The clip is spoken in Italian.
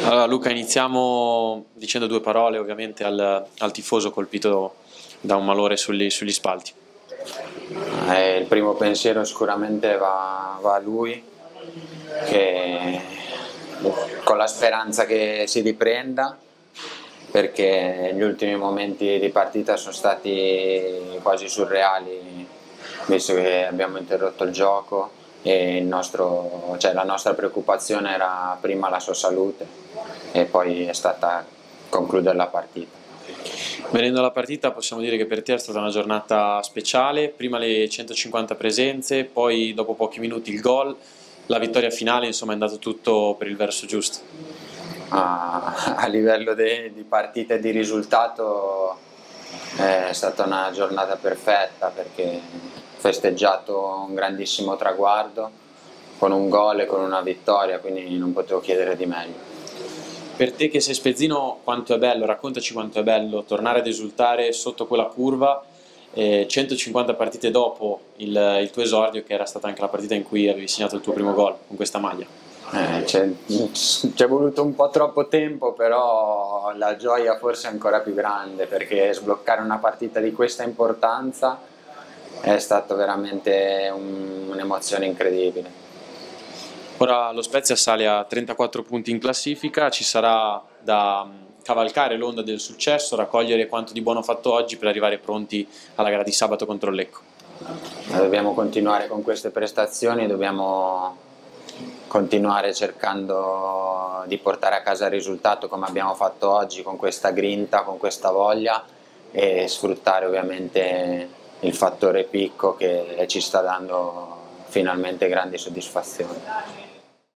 Allora Luca, iniziamo dicendo due parole ovviamente al tifoso colpito da un malore sugli spalti. Il primo pensiero sicuramente va a lui, che, con la speranza che si riprenda, perché gli ultimi momenti di partita sono stati quasi surreali, visto che abbiamo interrotto il gioco e la nostra preoccupazione era prima la sua salute e poi è stata concludere la partita. Venendo alla partita possiamo dire che per te è stata una giornata speciale, prima le 150 presenze, poi dopo pochi minuti il gol, la vittoria finale, insomma è andato tutto per il verso giusto. A livello di partita e di risultato è stata una giornata perfetta, perché ho festeggiato un grandissimo traguardo con un gol e con una vittoria, quindi non potevo chiedere di meglio. Per te che sei spezzino, quanto è bello, raccontaci quanto è bello tornare ad esultare sotto quella curva, 150 partite dopo il tuo esordio, che era stata anche la partita in cui avevi segnato il tuo primo gol con questa maglia. C'è voluto un po' troppo tempo, però la gioia forse è ancora più grande, perché sbloccare una partita di questa importanza è stato veramente un'emozione incredibile. Ora lo Spezia sale a 34 punti in classifica, ci sarà da cavalcare l'onda del successo, raccogliere quanto di buono fatto oggi per arrivare pronti alla gara di sabato contro il Lecco. Dobbiamo continuare con queste prestazioni, dobbiamo continuare cercando di portare a casa il risultato come abbiamo fatto oggi, con questa grinta, con questa voglia, e sfruttare ovviamente il fattore picco che ci sta dando finalmente grandi soddisfazioni.